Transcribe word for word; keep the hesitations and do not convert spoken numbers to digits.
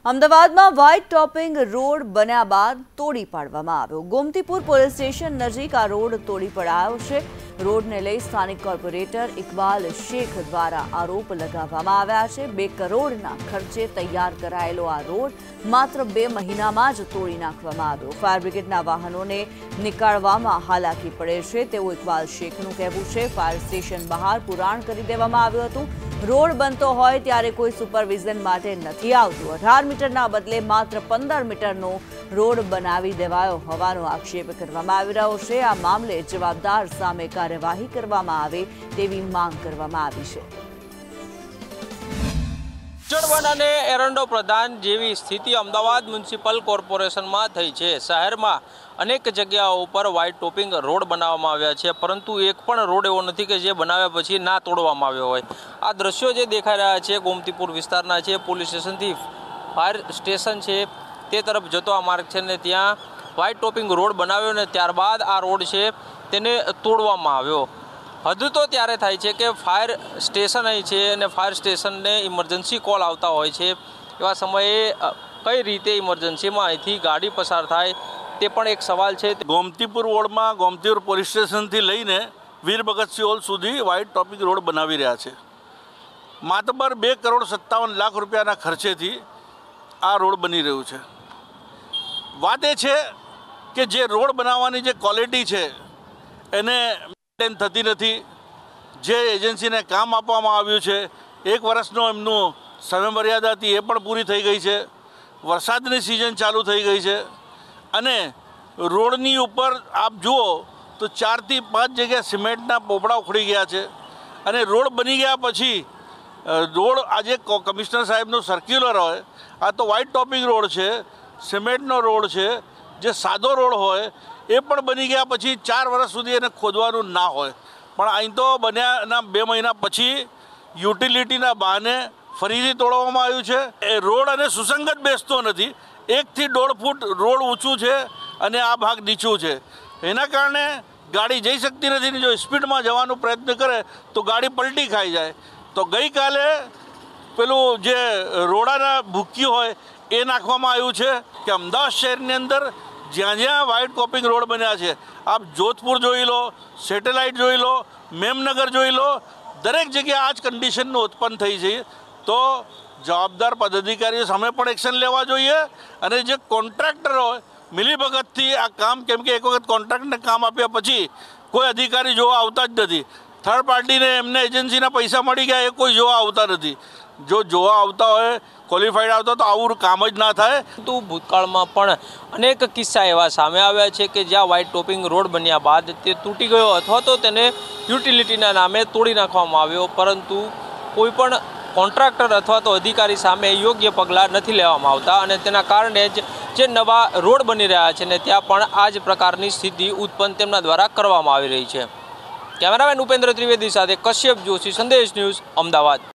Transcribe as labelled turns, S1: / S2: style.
S1: અમદાવાદમાં white topping road બન્યા બાદ તોડી પાડવામાં આવ્યો। ગોમતીપુર પોલીસ સ્ટેશન નજીક આ રોડ તોડી પડાયો છે। રોડને લઈ સ્થાનિક કોર્પોરેટર ઇકબાલ શેખ દ્વારા આરોપ લગાવવામાં આવ્યા છે। બે કરોડના ખર્ચે તૈયાર કરાયેલો આ રોડ માત્ર બે મહિનામાં જ તોડી નાખવામાં આવ્યો। ફાયર બ્રિગેડના વાહનોને નીકાળવામાં હાલાકી પડે છે તેવું ઇકબાલ શેખનું કહેવું છે। ફાયર સ્ટેશન બહાર પુરાણ કરી દેવામાં આવ્યું હતું। રોડ બનતો હોય ત્યારે કોઈ સુપરવિઝન માટે નથી આવતું। અઢાર મીટરના બદલે માત્ર પંદર મીટરનો રોડ બનાવી દેવાયો હોવાનો આક્ષેપ કરવામાં આવી રહ્યો છે। આ મામલે જવાબદાર સામે કાર્યવાહી કરવામાં આવે તેવી માંગ કરવામાં આવી છે।
S2: જળવન અને એરંડો પ્રધાન જેવી સ્થિતિ અમદાવાદ મ્યુનિસિપલ કોર્પોરેશનમાં થઈ છે। શહેરમાં અનેક જગ્યાઓ ઉપર વ્હાઇટ ટોપિંગ રોડ બનાવવામાં આવ્યા છે, પરંતુ એક પણ રોડ એવો નથી કે જે બનાવ્યા પછી ના તોડવામાં આવ્યો હોય। આ દ્રશ્યો જે દેખાઈ રહ્યા છે ગોમતીપુર વિસ્તારના છે। પોલીસ સ્ટેશનથી ફાયર સ્ટેશન છે તે તરફ જતો આ માર્ગ છે ને ત્યાં વ્હાઇટ ટોપિંગ રોડ બનાવ્યો ને ત્યારબાદ આ રોડ છે તેને તોડવામાં આવ્યો। હદ તો ત્યારે થાય છે કે ફાયર સ્ટેશન અહીં છે અને ફાયર સ્ટેશનને ઇમરજન્સી કોલ આવતા હોય છે। એવા સમયે કઈ રીતે ઇમરજન્સીમાં અહીંથી ગાડી પસાર થાય તે પણ એક સવાલ છે।
S3: ગોમતીપુર વોર્ડમાં ગોમતીપુર પોલીસ સ્ટેશનથી લઈને વીર ભગતસિંહ હોલ સુધી વ્હાઇટ ટોપિંગ રોડ બનાવી રહ્યા છે। માતબર બે કરોડ સત્તાવન લાખ રૂપિયાના ખર્ચેથી આ રોડ બની રહ્યું છે। વાત એ છે કે જે રોડ બનાવવાની જે ક્વોલિટી છે એને મેન્ટેન થતી નથી। જે એજન્સીને કામ આપવામાં આવ્યું છે એક વર્ષનો એમનું સમયમર્યાદા હતી એ પણ પૂરી થઈ ગઈ છે। વરસાદની સિઝન ચાલુ થઈ ગઈ છે અને રોડની ઉપર આપ જુઓ તો ચારથી પાંચ જગ્યાએ સિમેન્ટના પોપડા ઉખડી ગયા છે અને રોડ બની ગયા પછી રોડ આજે કમિશનર સાહેબનું સર્ક્યુલર હોય, આ તો વ્હાઇટ ટોપિંગ રોડ છે, સિમેન્ટનો રોડ છે, જે સાદો રોડ હોય એ પણ બની ગયા પછી ચાર વર્ષ સુધી એને ખોદવાનું ના હોય, પણ અહીં તો બન્યાના બે મહિના પછી યુટિલિટીના બહાને ફરીથી તોડવામાં આવ્યું છે। એ રોડ અને સુસંગત બેસતો નથી। એકથી દોઢ ફૂટ રોડ ઊંચું છે અને આ ભાગ નીચું છે, એના કારણે ગાડી જઈ શકતી નથી ને જો સ્પીડમાં જવાનો પ્રયત્ન કરે તો ગાડી પલટી ખાઈ જાય। તો ગઈકાલે પેલું જે રોડાના ભૂકી હોય એ નાખવામાં આવ્યું છે કે અમદાવાદ શહેરની અંદર જ્યાં જ્યાં વ્હાઇટ ટોપિંગ રોડ બન્યા છે, આપ જોધપુર જોઈ લો, સેટેલાઇટ જોઈ લો, મેમનગર જોઈ લો, દરેક જગ્યાએ આ જ કન્ડિશનનું ઉત્પન્ન થઈ છે। તો જવાબદાર પદાધિકારીઓ સામે પણ એક્શન લેવા જોઈએ અને જે કોન્ટ્રાક્ટર હોય મિલીભગતથી આ કામ, કેમ કે એક વખત કોન્ટ્રાક્ટને કામ આપ્યા પછી કોઈ અધિકારી જોવા આવતા જ નથી। થર્ડ પાર્ટીને એમને એજન્સીના પૈસા મળી ગયા એ કોઈ જોવા આવતા નથી। જો જોવા આવતા હોય, ક્વોલિફાઈડ આવતા તો આવું કામ જ ના થાય।
S2: તો ભૂતકાળમાં પણ અનેક કિસ્સા એવા સામે આવ્યા છે કે જ્યાં વ્હાઇટ ટોપિંગ રોડ બન્યા બાદ તે તૂટી ગયો અથવા તો તેને યુટિલિટીના નામે તોડી નાખવામાં આવ્યો, પરંતુ કોઈ પણ કોન્ટ્રાક્ટર અથવા તો અધિકારી સામે યોગ્ય પગલાં નથી લેવામાં આવતા અને તેના કારણે જ જે નવા રોડ બની રહ્યા છે ને ત્યાં પણ આ જ પ્રકારની સ્થિતિ ઉત્પન્ન તેમના દ્વારા કરવામાં આવી રહી છે। કેમેરામેન ઉપેન્દ્ર ત્રિવેદી સાથે કશ્યપ જોશી, સંદેશ ન્યૂઝ, અમદાવાદ।